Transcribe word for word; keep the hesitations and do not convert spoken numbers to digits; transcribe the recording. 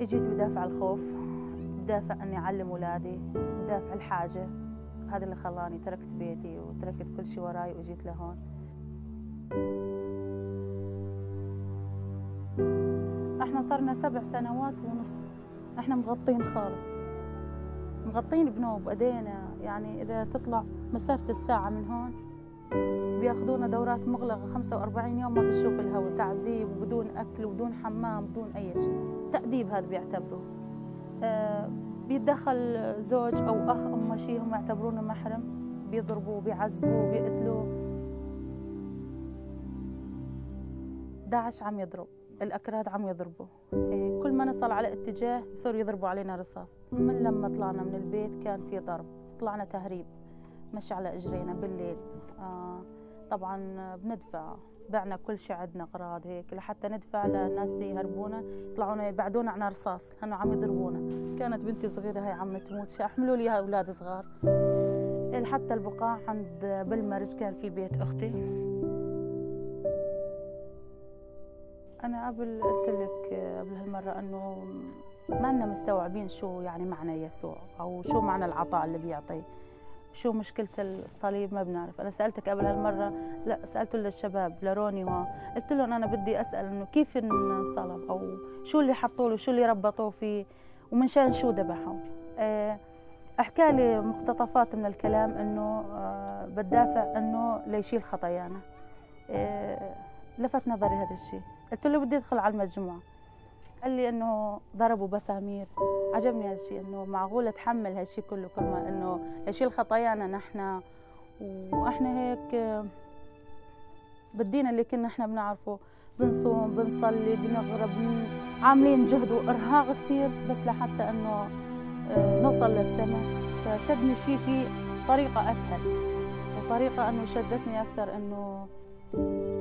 اجيت بدافع الخوف، بدافع اني اعلم اولادي، بدافع الحاجه. هذا اللي خلاني تركت بيتي وتركت كل شيء وراي واجيت لهون. احنا صرنا سبع سنوات ونص احنا مغطين خالص، مغطين بنوب ايدينا. يعني اذا تطلع مسافه الساعه من هون بياخذونا دورات مغلقه خمسة وأربعين يوم ما بنشوف الهواء، تعذيب وبدون اكل وبدون حمام بدون اي شيء. تأديب هذا بيعتبروه. آه بيتدخل زوج او اخ او ما شيء هم يعتبرونه محرم، بيضربوه بيعذبوه بيقتلوه. داعش عم يضرب، الأكراد عم يضربوا، كل ما نصل على اتجاه يصيروا يضربوا علينا رصاص. من لما طلعنا من البيت كان في ضرب، طلعنا تهريب مشي على اجرينا بالليل. آه طبعا بندفع، بعنا كل شيء، عندنا اغراض هيك لحتى ندفع للناس يهربونا، يطلعونا يبعدونا عنا رصاص لانه عم يضربونا. كانت بنتي صغيره هي عم تموت، شاحملوا لي اولاد صغار. حتى البقاع عند بالمرج كان في بيت اختي. أنا قبل قلت لك قبل هالمرة إنه ما لنا مستوعبين شو يعني معنى يسوع أو شو معنى العطاء اللي بيعطي، شو مشكلة الصليب ما بنعرف. أنا سألتك قبل هالمرة، لا سألته للشباب لروني و قلت لهم أنا بدي أسأل إنه كيف انصلب أو شو اللي حطوا له، شو اللي ربطوه فيه ومن شان شو ذبحوا. أحكى لي مقتطفات من الكلام إنه بدافع إنه ليشيل خطايانا. لفت نظري هذا الشيء، قلت له بدي ادخل على المجموعه. قال لي انه ضربوا بسامير. عجبني هذا الشيء، انه معقوله تحمل هالشيء كله كرمال انه يشيل خطايانا نحن، واحنا هيك بدينا اللي كنا احنا بنعرفه، بنصوم بنصلي بنغرب، عاملين جهد وارهاق كثير بس لحتى انه نوصل للسماء. فشدني شيء في طريقه اسهل، وطريقه انه شدتني اكثر انه